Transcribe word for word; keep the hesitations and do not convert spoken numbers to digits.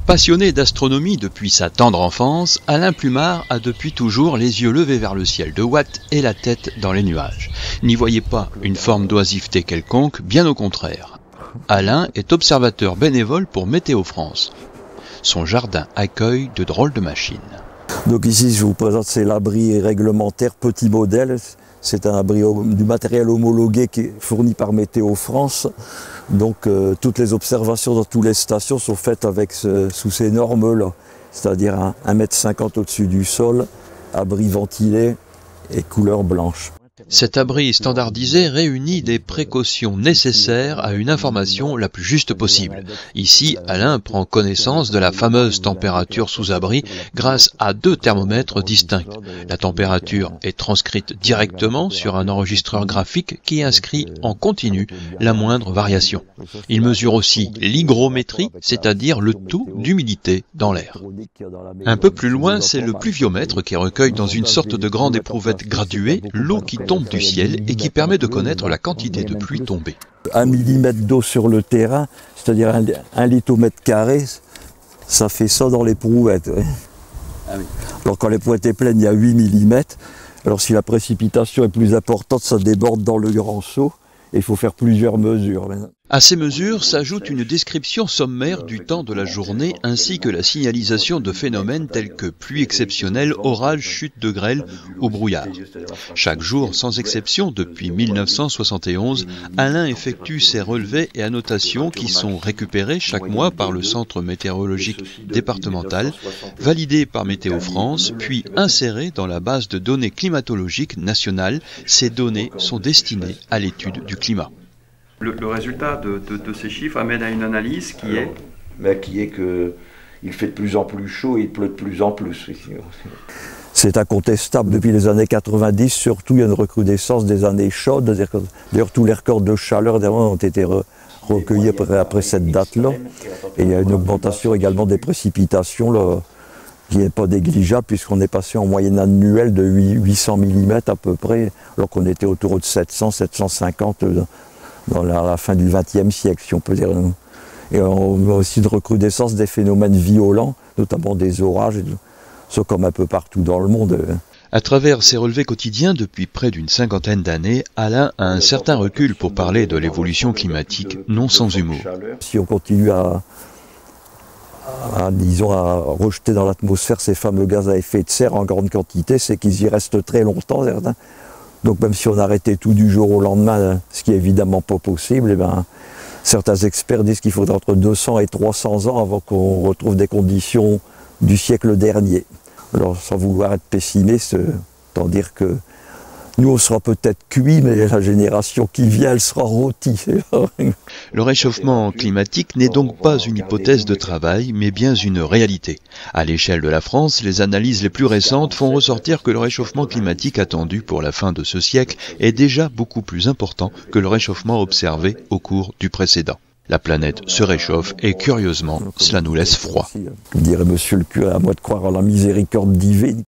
Passionné d'astronomie depuis sa tendre enfance, Alain Plumard a depuis toujours les yeux levés vers le ciel de Watt et la tête dans les nuages. N'y voyez pas une forme d'oisiveté quelconque, bien au contraire. Alain est observateur bénévole pour Météo France. Son jardin accueille de drôles de machines. Donc ici, je vous présente, c'est l'abri réglementaire petit modèle. C'est un abri du matériel homologué qui est fourni par Météo France. Donc euh, toutes les observations dans toutes les stations sont faites avec ce, sous ces normes-là. C'est-à-dire un, un mètre cinquante au-dessus du sol, abri ventilé et couleur blanche. Cet abri standardisé réunit des précautions nécessaires à une information la plus juste possible. Ici, Alain prend connaissance de la fameuse température sous abri grâce à deux thermomètres distincts. La température est transcrite directement sur un enregistreur graphique qui inscrit en continu la moindre variation. Il mesure aussi l'hygrométrie, c'est-à-dire le taux d'humidité dans l'air. Un peu plus loin, c'est le pluviomètre qui recueille dans une sorte de grande éprouvette graduée l'eau qui tombe du ciel et qui permet de connaître la quantité de pluie tombée. Un millimètre d'eau sur le terrain, c'est-à-dire un, un litre au mètre carré, ça fait ça dans l'éprouvettes. Ouais. Ah oui. Alors quand l'éprouvette est pleine, il y a huit millimètres. Alors si la précipitation est plus importante, ça déborde dans le grand seau et il faut faire plusieurs mesures. À ces mesures s'ajoute une description sommaire du temps de la journée ainsi que la signalisation de phénomènes tels que pluie exceptionnelle, orage, chute de grêle ou brouillard. Chaque jour, sans exception, depuis mille neuf cent soixante et onze, Alain effectue ses relevés et annotations qui sont récupérés chaque mois par le Centre météorologique départemental, validés par Météo France, puis insérés dans la base de données climatologiques nationale. Ces données sont destinées à l'étude du climat. Le, le résultat de, de, de ces chiffres amène à une analyse qui Alors, est mais qui est que il fait de plus en plus chaud et il pleut de plus en plus. C'est incontestable. Depuis les années quatre-vingt-dix, surtout, il y a une recrudescence des années chaudes. D'ailleurs, tous les records de chaleur ont été re recueillis après, après cette date-là. Et il y a une augmentation également des précipitations là, qui n'est pas négligeable, puisqu'on est passé en moyenne annuelle de huit cents millimètres à peu près, alors qu'on était autour de sept cents, sept cent cinquante dans la, la fin du vingtième siècle, si on peut dire. Et on a aussi de recrudescence des phénomènes violents, notamment des orages, ce comme un peu partout dans le monde. À travers ses relevés quotidiens depuis près d'une cinquantaine d'années, Alain a un certain recul pour parler de l'évolution climatique, non sans humour. Si on continue à, à, disons, à rejeter dans l'atmosphère ces fameux gaz à effet de serre en grande quantité, c'est qu'ils y restent très longtemps, certains. Donc même si on arrêtait tout du jour au lendemain, ce qui est évidemment pas possible, eh ben, certains experts disent qu'il faudra entre deux cents et trois cents ans avant qu'on retrouve des conditions du siècle dernier. Alors sans vouloir être pessimiste, tant dire que nous on sera peut-être cuits, mais la génération qui vient, elle sera rôtie. Le réchauffement climatique n'est donc pas une hypothèse de travail, mais bien une réalité. À l'échelle de la France, les analyses les plus récentes font ressortir que le réchauffement climatique attendu pour la fin de ce siècle est déjà beaucoup plus important que le réchauffement observé au cours du précédent. La planète se réchauffe et curieusement, cela nous laisse froid. Je dirais monsieur le curé, à moi de croire en la miséricorde divine.